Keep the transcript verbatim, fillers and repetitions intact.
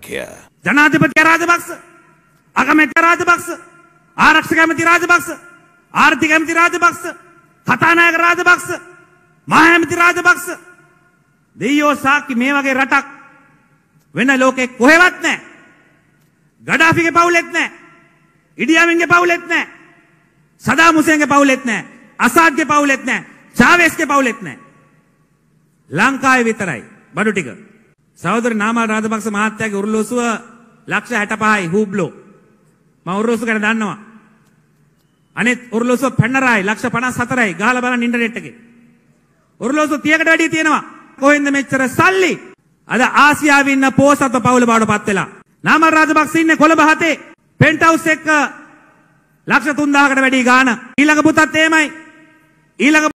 නායකය. ජනාධිපති රාජපක්ෂ, අගමැති රාජපක්ෂ, ආරක්ෂක ඇමති රාජපක්ෂ, ආර්ථික ඇමති රාජපක්ෂ, කතානායක රාජපක්ෂ, මහා ඇමති රාජපක්ෂ දෙයියෝ සාක්කි මේ වගේ රටක් වෙන ලෝකේ කොහෙවත් නැහැ. ගඩාෆිගේ පවුලෙත් නැහැ. ඉඩියාමින්ගේ පවුලෙත් නැහැ. සදාම් හුසේන්ගේ පවුලෙත් නැහැ. අසාඩ්ගේ පවුලෙත් නැහැ. චාවෙස්ගේ පවුලෙත් නැහැ. ලංකාවේ විතරයි බඩු ටික. සහෝදර නාමල් රාජපක්ෂ මහත්තයාගේ උරුලෝසුව ලක්ෂ හැට පහයි හූබ්ලෝ. මම උරුලෝසුව ගැන දන්නවා. අනෙත් උරුලෝසුව පැන්නරයි ලක්ෂ පනස් හතරයි ගහලා බලන්න ඉන්ටර්නෙට් එකේ. උරුලෝසුව තියකට වැඩි තියෙනවා. කොහෙන්ද මෙච්චර සල්ලි? අද ආසියාවේ ඉන්න පෝසත පවුල බවට පත් වෙලා. නාමල් රාජපක්ෂ ඉන්නේ කොළඹ හතේ පෙන්ට් හවුස් එක ලක්ෂ තුන්දාහකට වැඩි ගාණ. ඊළඟ පුතත් එහෙමයි. ඊළඟ